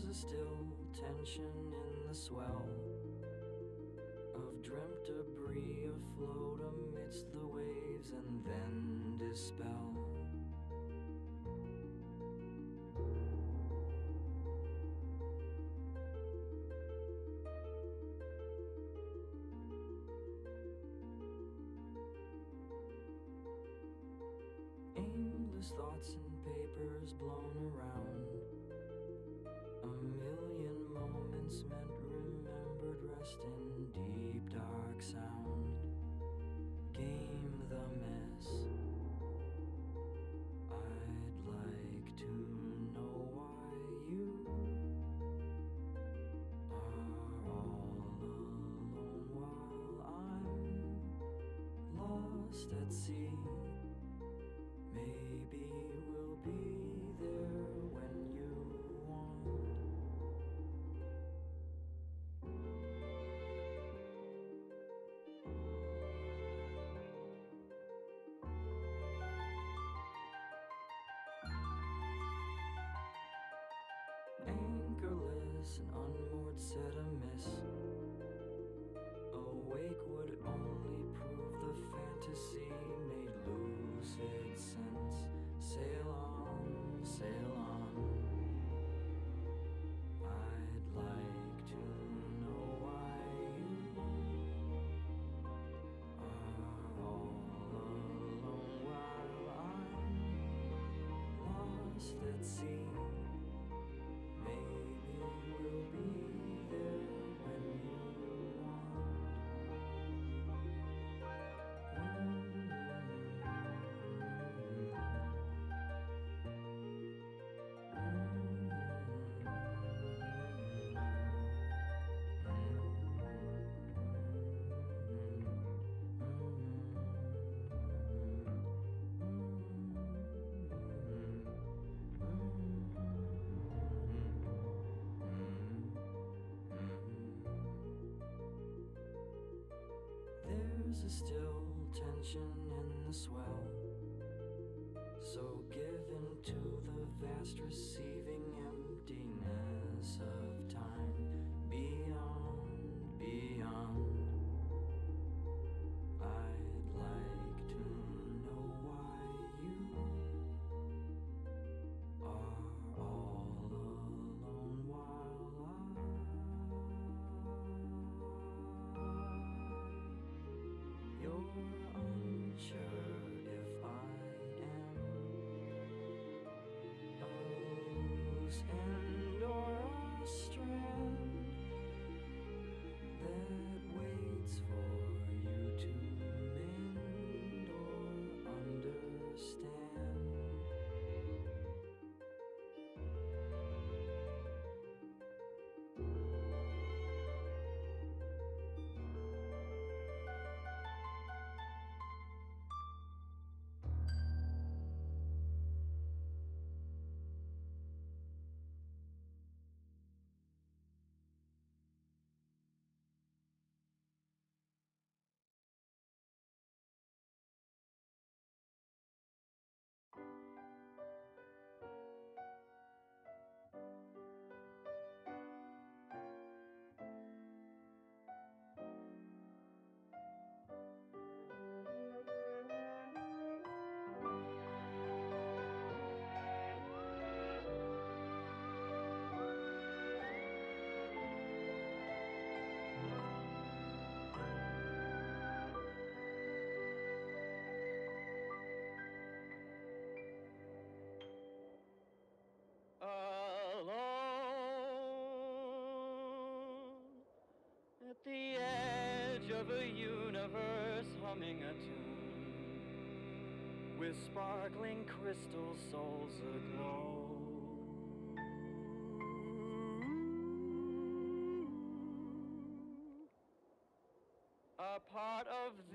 a still tension in the swell of dreamt debris afloat amidst the waves and then dispel. Aimless thoughts and papers blown around, a million moments meant remembered rest in deep dark sound. Game the miss. I'd like to know why you are all alone while I'm lost at sea. Maybe we'll be there when you want. Anchorless and unmoored, set amiss. Awake would only prove the fantasy made lucid sense. Sail on, sail on. I'd like to know why you are all alone while I'm lost at sea. Maybe we'll be there when you want. There's a still tension in the swell, so given to the vast receiving emptiness of time beyond, beyond. I'd like to know why you are all alone while you're unsure if I am a loose end or a strand that waits for you to mend or understand. Alone at the edge of a universe, humming a tune with sparkling crystal souls aglow. A part of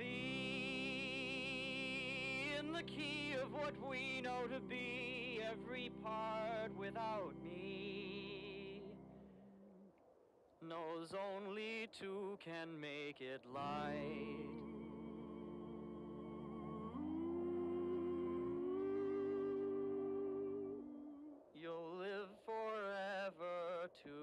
thee in the key of what we know to be every part without me knows only two can make it light. You'll live forever to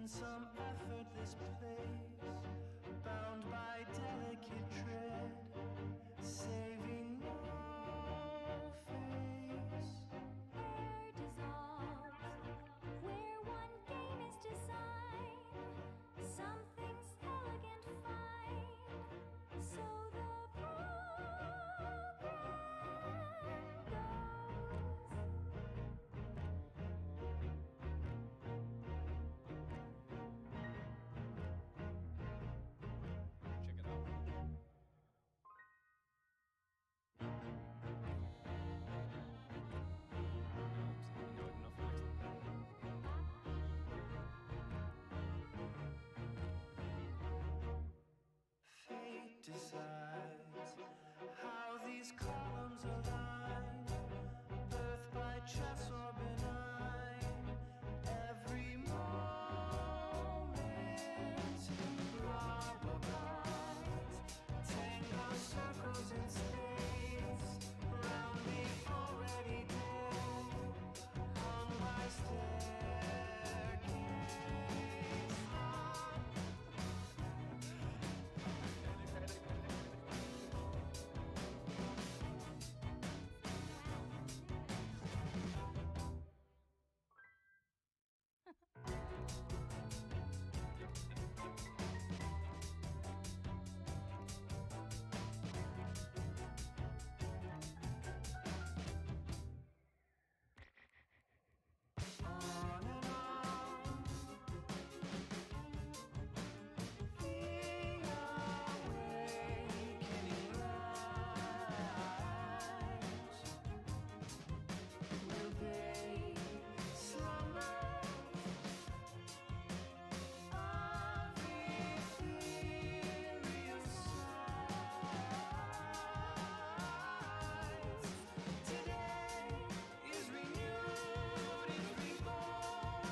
some effortless place, bound by delicate tread, saving no face. Air dissolves where one game is designed. Something's elegant fine. So the program Check it out. Fate decides how these columns align, birth by chess or benign. Every moment improvised, tango circles in space, round the already dead, hung by staircase. On and on, the awakening rise. Will they slumber of ethereal sighs? Today is renewed, is reborn.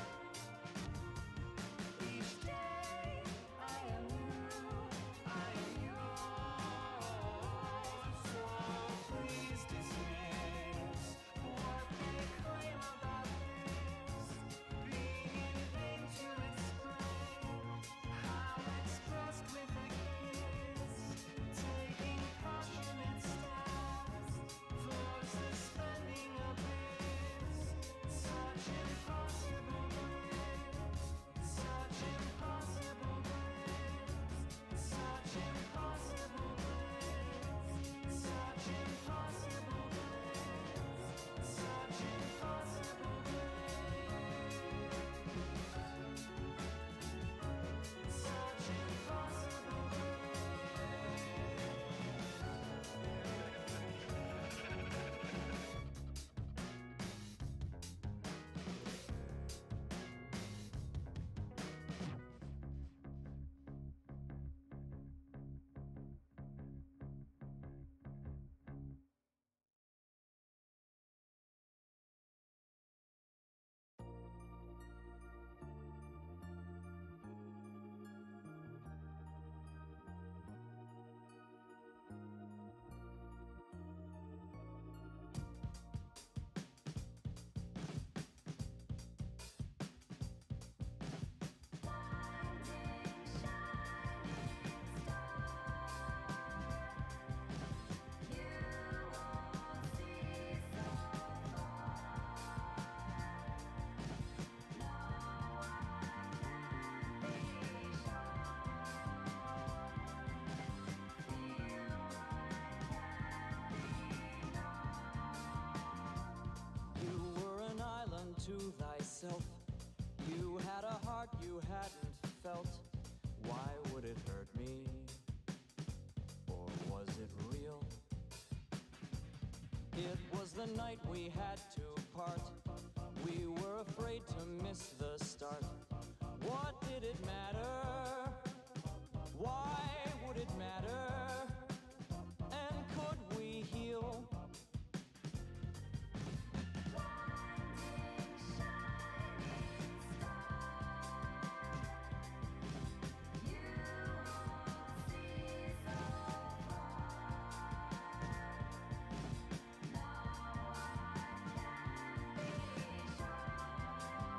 Each day I am new, I am yours. So please dismiss what they claim about this, being in vain to explain how expressed with a kiss, taking passionate steps for suspending abyss. Such impossible bliss, such impossible bliss, such impossible bliss, such impossible bliss, such impossible bliss, such impossible You were an island to thyself. You had a heart you hadn't felt. Why would it hurt me? Or was it real? It was the night we had to part. We were afraid to miss the start. What did it matter? Why would it matter? And could we heal? you won't see so far. No one can be sure.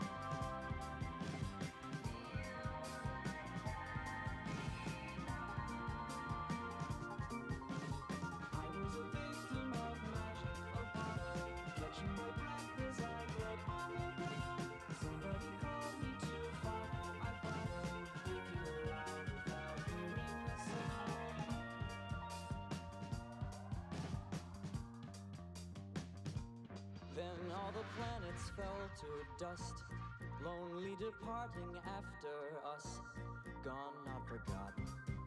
all the planets fell to dust, lonely departing after us, gone not forgotten,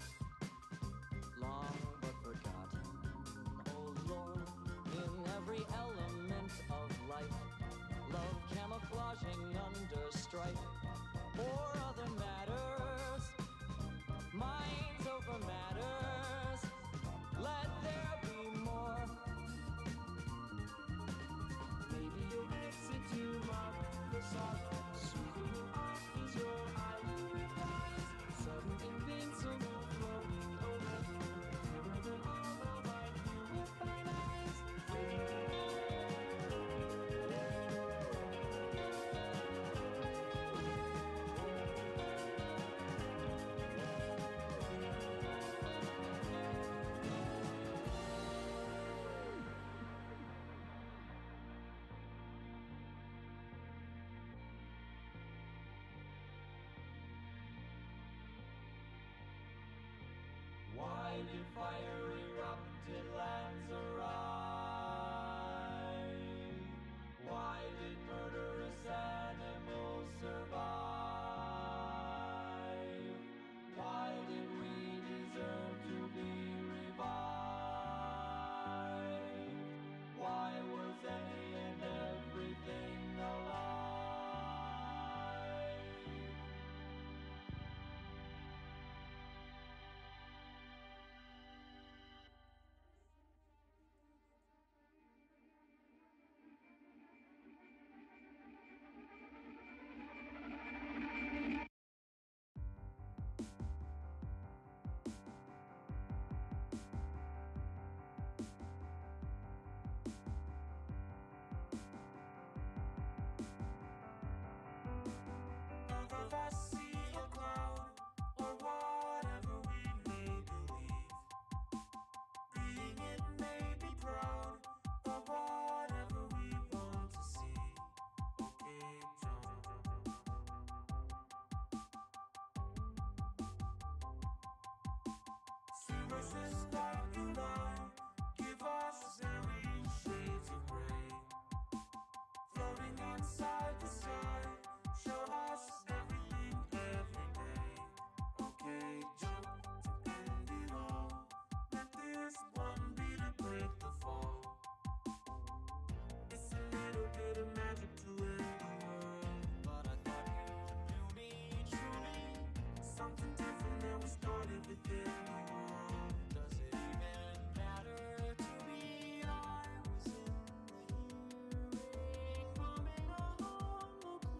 long but forgotten. Oh Lord, in every element of life, love camouflaging under strife, or other matters, minds over matters, let there be more. Maybe you'll exit to mark the soft, sweeping off is your ivory eyes, sudden invincible flowing over, clearer than all of I view with thine eyes. Why did fire erupt in lands arise? Why did murderous animals survive? Why did we deserve to be revived? Why was any and everything alive? If I see a cloud or whatever we may believe, being it may be proud or whatever we want to see. Okay, jump. See what's this dark and light? Give us a zillion shades of gray, floating inside the sky. Show us everything every day. Okay, jump to end it all. Let this one be the break the fall. It's a little bit of magic to end the world. But I thought you knew me truly. Something different than we started within the world. Does it even matter to me? I was in the hearing, coming home,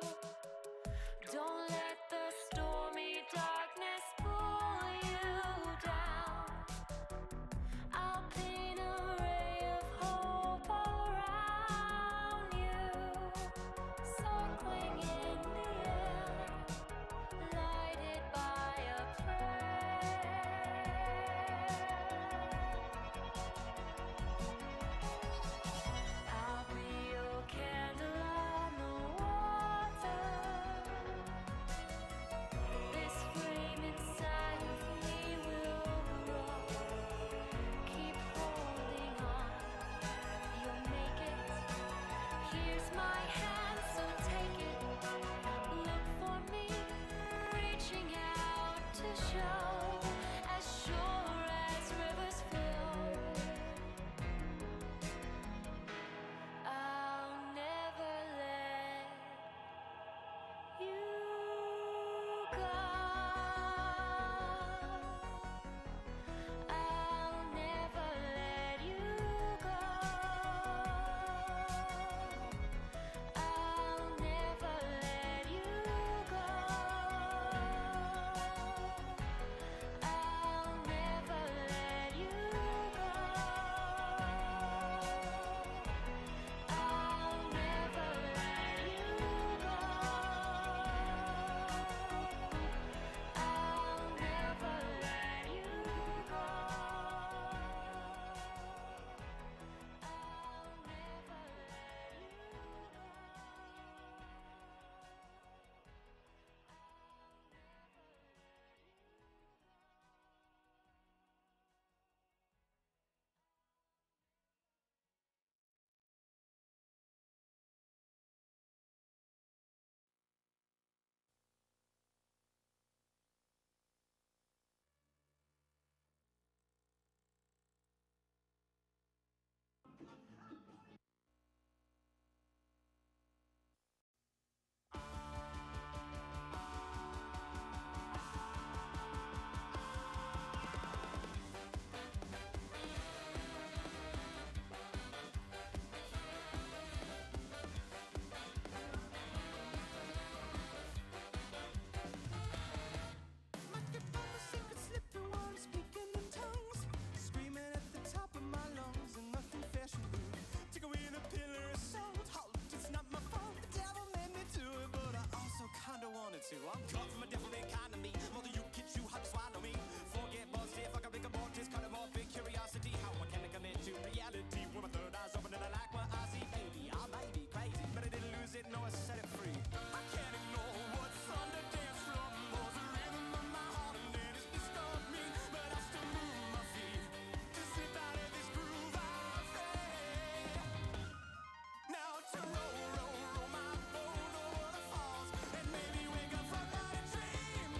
Don't let the stormy darkness pull you down. I'll paint a ray of hope around you, circling in the air, lighted by a prayer. I'll be your candle on the water. This flame inside of me will grow. Keep holding on, you'll make it. Here's my hand, so take it. Look for me, reaching out to show, as sure as rivers flow. I'll never let you go. I'll never let you go. I'll never let you go. I'll never let you go. I'll never let you go. I'll never let you go. I'm cut from a different kind of meat. Mother, you kids, you have to swallow me. Forget positive, I can make a more, just cut them off in curiosity. How I can commit to reality with my third eyes open and I like what I see. Baby, I may be crazy, but I didn't lose it, no, I set it free. I can't ignore what's on the dance floor. More's the rhythm of my heart and then it's disturbed me. But I still move my feet to slip out of this groove I fade. Now to roll, roll, roll my boat over the falls and maybe wake up from that dream.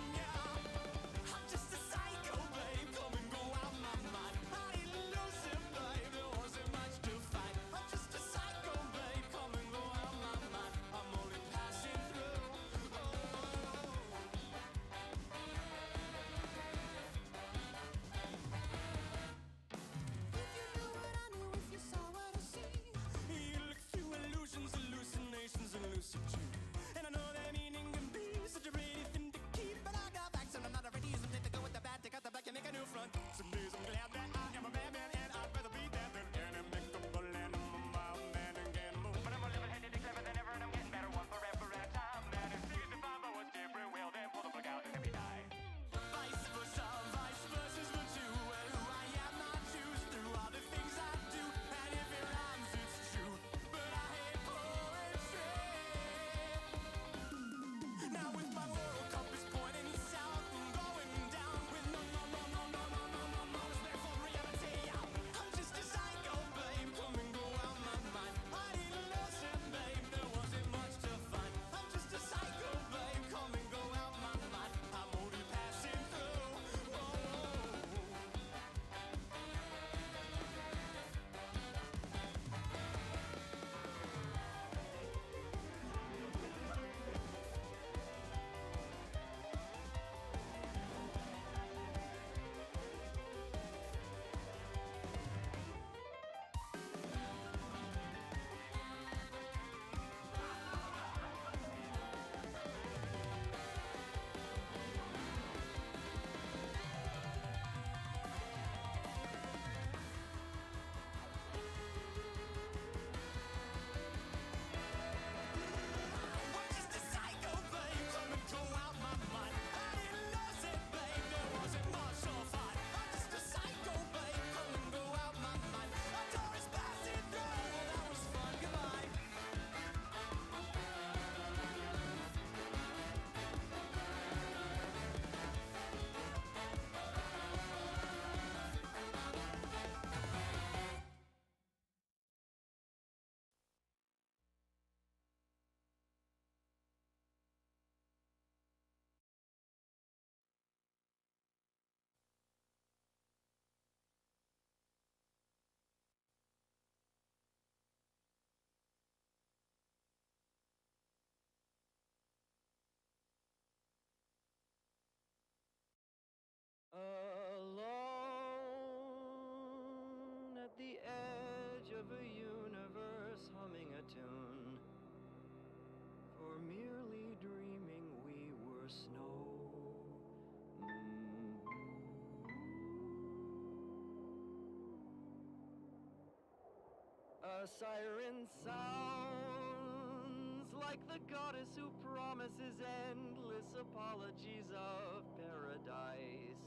A siren sounds like the goddess who promises endless apologies of paradise.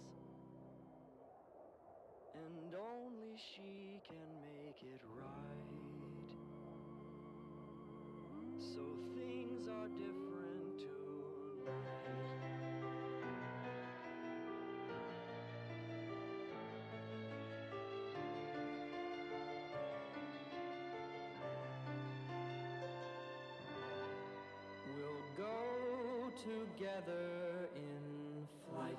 And only she can make it right. So things are different tonight. We'll go together in flight.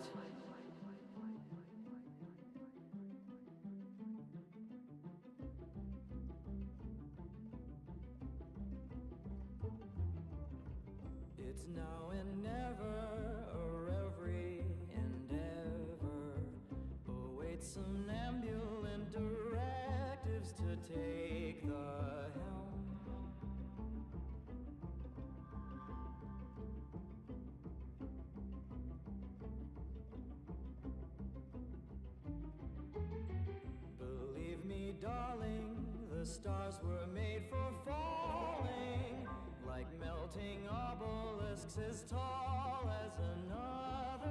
It's now and never, or every endeavor awaits somnambulant directives to take the helm. Believe me, darling, the stars were made for falling, like melting obelisks as tall as another.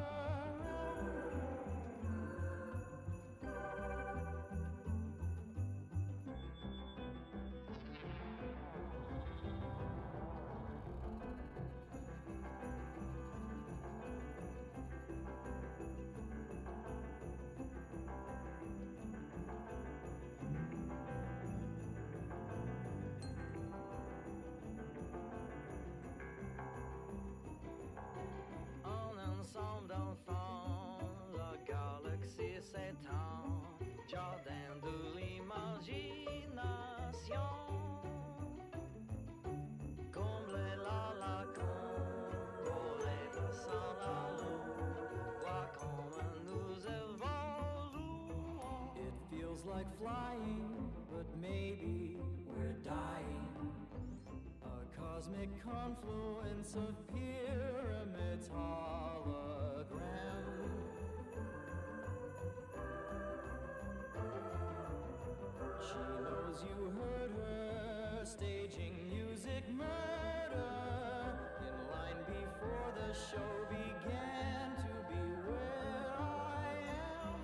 Un ensemble d'enfants, la galaxie s'étend, jardin de l'imagination. Comblez la lacune, voler sans la lune, voir comme nous évoluons. It feels like flying, but maybe we're dying. A cosmic confluence of pyramids hologram. She knows you heard her staging music murder in line before the show began to be where I am.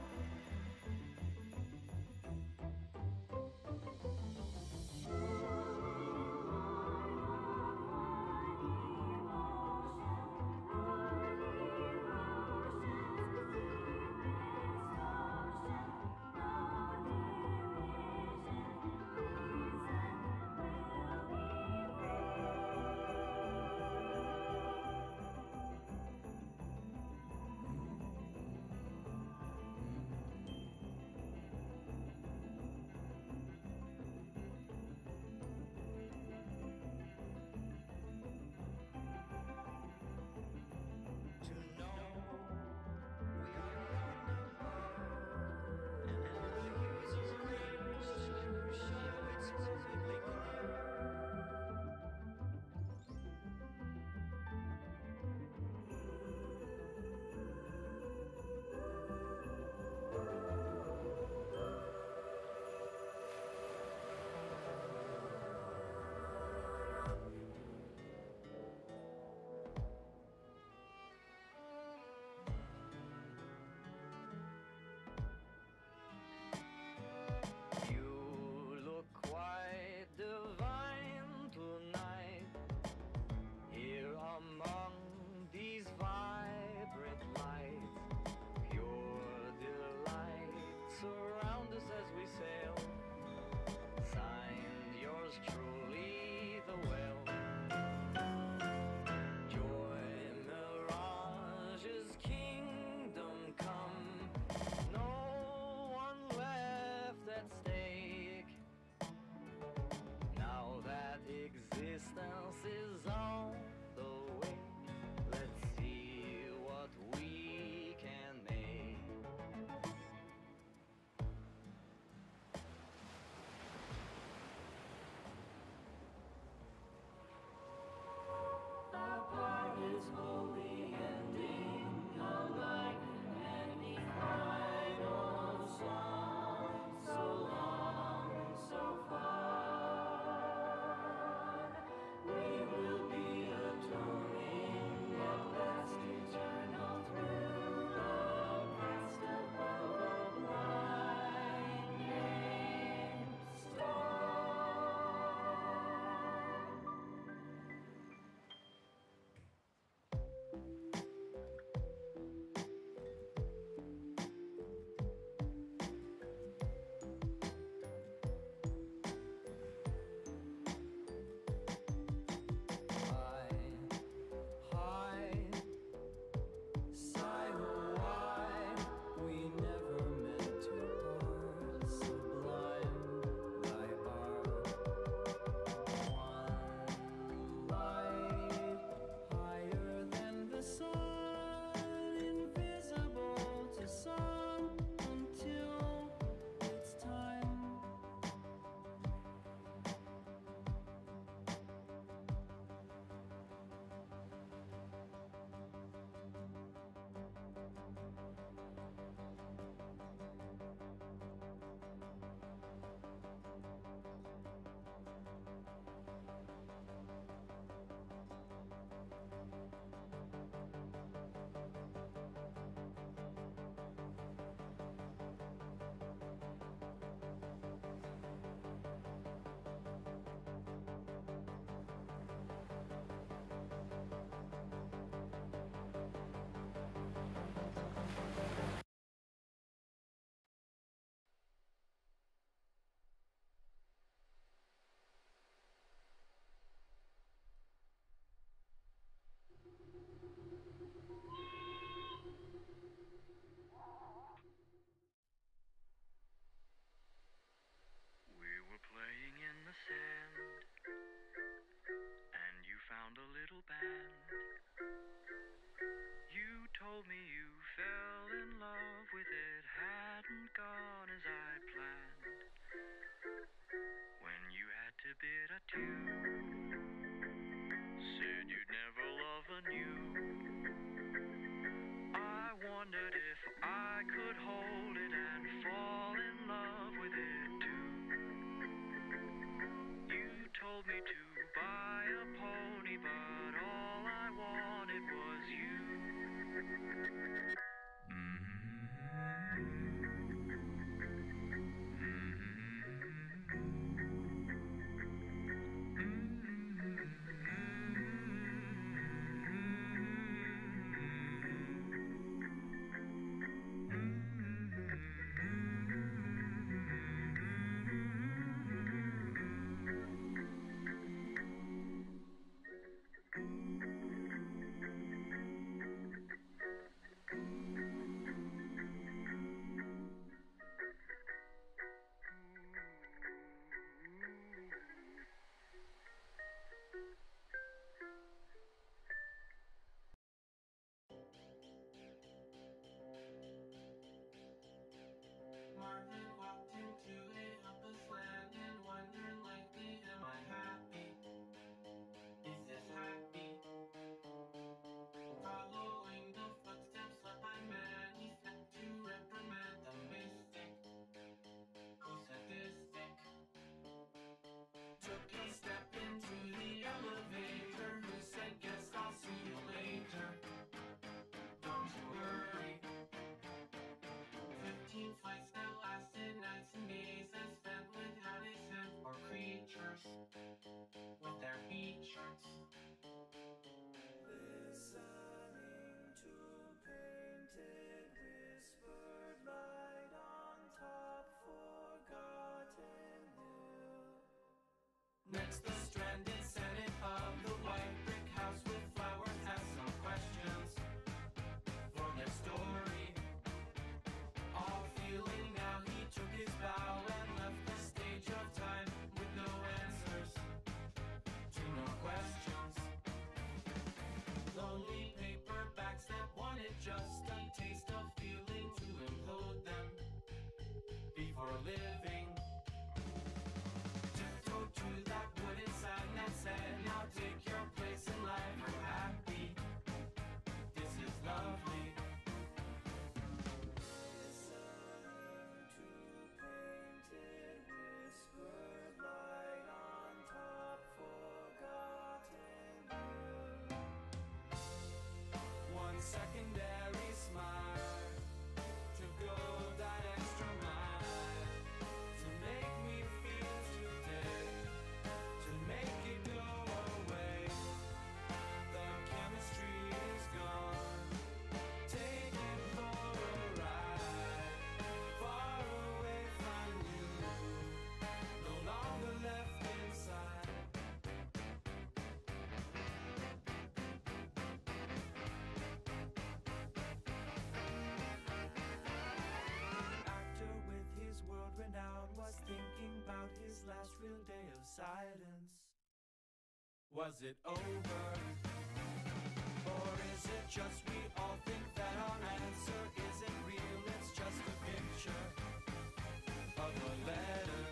Marvin walked into a helpless land and wondered lightly, am I happy? Is this happy? Following the footsteps left by man, he stepped to reprimand the mystic who's sadistic. Took a step into the elevator, who said, guess I'll see you later. Don't you worry. 15 flights that lasted nights and days and spent without a cent for creatures with their features. Listening to painted whispered light on top forgotten hill. Next the stranded senate of the white brick house with flowers has some questions for their story. All feeling now he took his bow and left the stage of time with no answers to no questions. Lonely paperbacks that wanted just a taste of feeling to implode them before living. Tiptoed to that wooden sign that said, now take your place in life, we're happy. This is lovely. Painted whispered light on top forgotten hill. One secondary smile to go that extra mile to make me feel today, to make it go away. The chemistry is gone. Take it for a ride, far away from you, no longer left inside. Actor with his world renown was thinking about his last real day of silence. Was it over? Or is it just we all think that our answer isn't real, it's just a picture of a letter?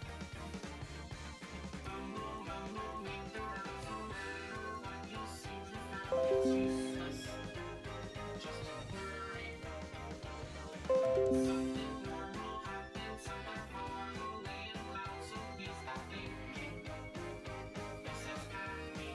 What you seem to find is useless, just a worry. Something normal happened somewhere far away and loud, so please stop thinking this is happy.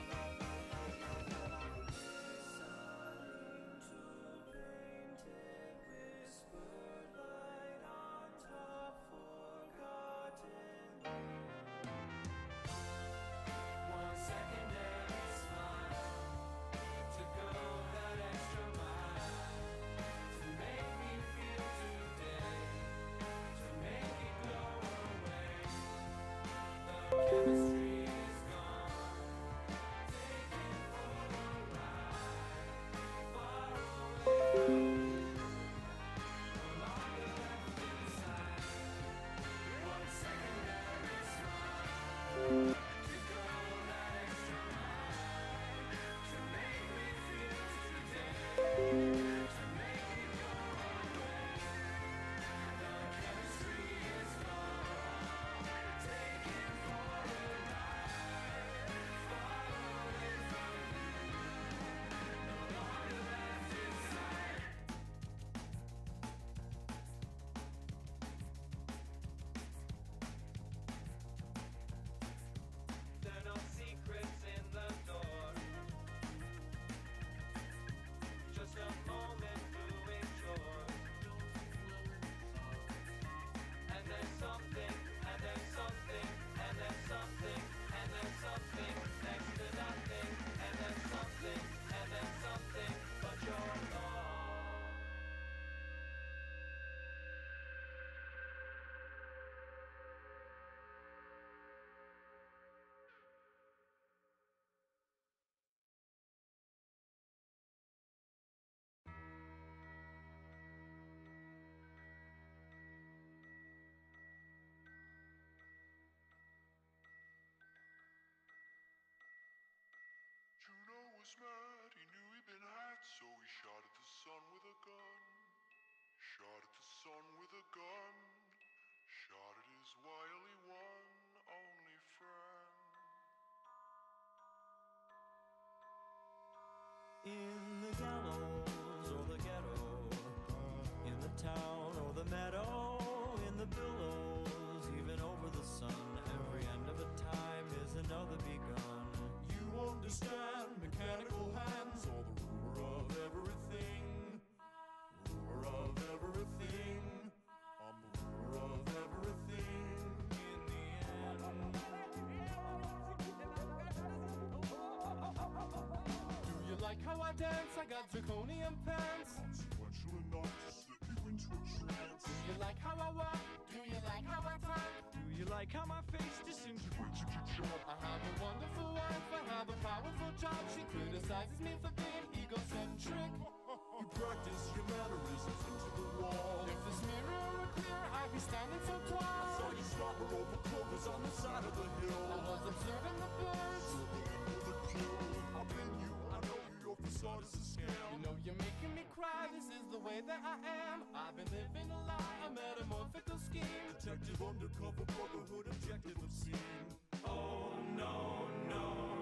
One second was mad, he knew he'd been had, so he shot at the sun with a gun. Shot at the sun with a gun. Shot at his wily one only friend. In the gallows or the ghetto, in the town or the meadow, in the billows, even over the sun, every end of a time is another begun. You understand mechanical hands or the ruler of everything. Ruler of everything. I'm the ruler of everything in the end. Do you like how I dance? I got draconian pants. Consequential enough to slip you into a trance. Do you like how I walk? Do you like how I talk? Do you like how my face disintegrates if you jump? I have a wonderful wife, I have a powerful job. She criticizes me for being egocentric. You practice your mannerisms into the wall. If this mirror were clear, I'd be standing so tall. Saw you slobber over clovers on the side of the hill. I was observing the birds. I've been you, I know you, your facade is a scam. You know you're making me cry, this is the way that I am. I've been living a lie, a metamorphical scheme. Detective undercover, brotherhood, objective obscene. Oh no, no.